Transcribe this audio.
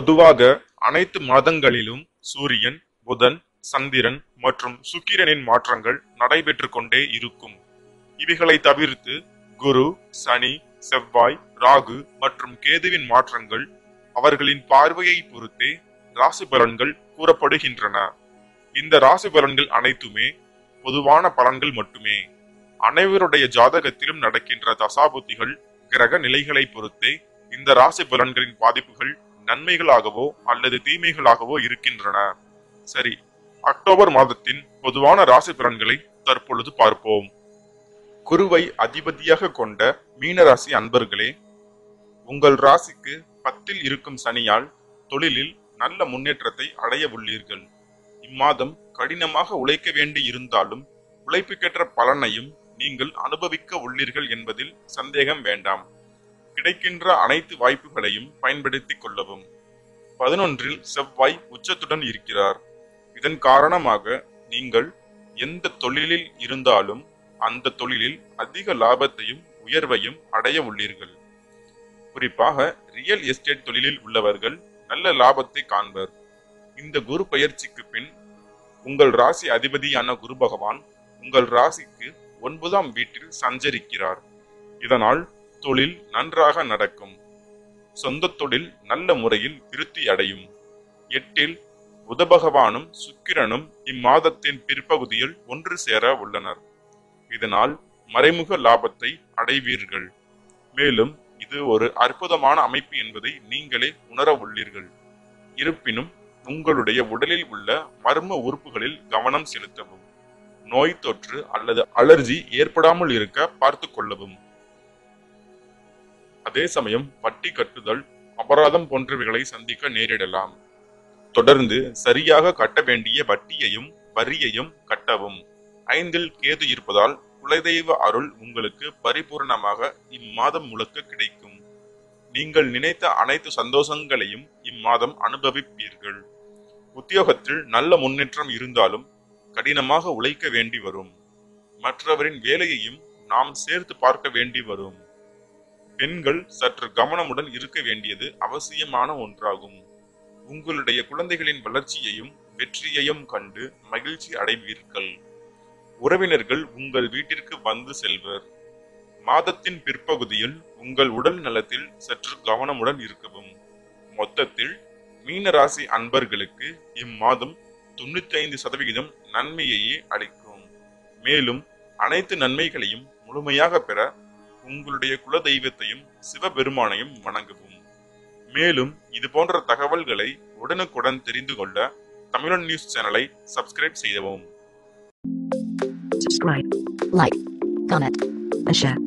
பொதுவாக அனைத்து மாதங்களிலும் சூரியன், புதன், சந்திரன் மற்றும் சுக்கிரனின் மாற்றங்கள் நடைபெற்று கொண்டே இருக்கும். இவைகளை தவிர்த்து குரு, சனி, செவ்வாய், ராகு மற்றும் கேதுவின் மாற்றங்கள் அவர்களின் பார்வையை பொறுத்தே ராசி பலன்கள் கூறப்படுகின்றன. இந்த ராசி பலன்கள் அனைத்துமே பொதுவான பலன்கள் மட்டுமே. அனைவருடைய ஜாதகத்திலும் நடக்கின்ற தசாபுத்திகள், கிரக நிலைகளை பொறுத்தே இந்த ராசி பலன்களின் பாதிப்புகள் நன்மைகளாகவோ அல்லது தீமைகளாகவோ இருக்கின்றன. சரி, அக்டோபர் மாதத்தின் பொதுவான ராசி பலன்களை தற்பொழுது பார்ப்போம். குருவை அதிபதியாக கொண்ட மீனராசி அன்பர்களே, உங்கள் ராசிக்கு 10ல் இருக்கும் சனியால் தொழிலில் நல்ல முன்னேற்றத்தை அடைய உள்ளீர்கள். இம்மாதம் கடினமாக உழைக்க வேண்டி இருந்தாலும் உழைப்புக்கேற்ற பலனையும் நீங்கள் அனுபவிக்க உள்ளீர்கள் என்பதில் சந்தேகம் வேண்டாம். கிடைக்கின்ற அனைத்து வாய்ப்புகளையும் பயன்படுத்திக் கொள்ளவும். 11ல் செவ்வாய் உச்சத்துடன் இருக்கிறார். இதன் காரணமாக நீங்கள் எந்த தொழிலில் இருந்தாலும் அந்த தொழிலில் அதிக லாபத்தையும் உயர்வையும் அடைய உள்ளீர்கள். குறிப்பாக ரியல் எஸ்டேட் தொழிலில் உள்ளவர்கள் நல்ல லாபத்தை காண்பர். இந்த குரு பயிற்சிக்கு பின் உங்கள் ராசி அதிபதியான குரு பகவான் உங்கள் ராசிக்கு 9ஆம் வீட்டில் சஞ்சரிக்கிறார். இதனால் தொழில் நன்றாக நடக்கும். சொந்த தொழில் நல்ல முறையில் விருத்தி அடையும். 8ல் புத பகவானும் சுக்கிரனும் இம்மாதத்தின் பிற்பகுதியில் ஒன்று சேர உள்ளனர். இதனால் மறைமுக லாபத்தை அடைவீர்கள். மேலும் இது ஒரு அற்புதமான அமைப்பு என்பதை நீங்களே உணர உள்ளீர்கள். இருப்பினும் உங்களுடைய உடலில் உள்ள மர்ம உறுப்புகளில் கவனம் செலுத்தவும். நோய் தொற்று அல்லது அலர்ஜி ஏற்படாமல் இருக்க பார்த்து கொள்ளவும். அதே சமயம் வட்டி கட்டுதல், அபராதம் போன்றவைகளை சந்திக்க நேரிடலாம். தொடர்ந்து சரியாக கட்ட வேண்டிய வட்டியையும் வரியையும் கட்டவும். 5ல் கேது இருப்பதால் குலதெய்வ அருள் உங்களுக்கு பரிபூர்ணமாக இம்மாதம் முழுக்க கிடைக்கும். நீங்கள் நினைத்த அனைத்து சந்தோஷங்களையும் இம்மாதம் அனுபவிப்பீர்கள். உத்தியோகத்தில் நல்ல முன்னேற்றம் இருந்தாலும் கடினமாக உழைக்க வேண்டி வரும். மற்றவரின் வேலையையும் நாம் சேர்த்து பார்க்க வேண்டி வரும். பெண்கள் சற்று கவனமுடன் இருக்க வேண்டியது அவசியமான ஒன்றாகும். உங்களுடைய குழந்தைகளின் வளர்ச்சியையும் வெற்றியையும் கண்டு மகிழ்ச்சி அடைவீர்கள். உறவினர்கள் உங்கள் வீட்டிற்கு வந்து செல்வர். மாதத்தின் பிற்பகுதியில் உங்கள் உடல் நலத்தில் சற்று கவனமுடன் இருக்கவும். மொத்தத்தில் மீனராசி அன்பர்களுக்கு இம்மாதம் 95% நன்மையையே அளிக்கும். மேலும் அனைத்து நன்மைகளையும் முழுமையாக பெற உங்களுடைய குல தெய்வத்தையும் சிவபெருமானையும் வணங்கவும். மேலும் இது போன்ற தகவல்களை உடனுக்குடன் தெரிந்து கொள்ள தமிழன் நியூஸ் சேனலை சப்ஸ்கிரைப் செய்யவும். Subscribe, like, comment, and share.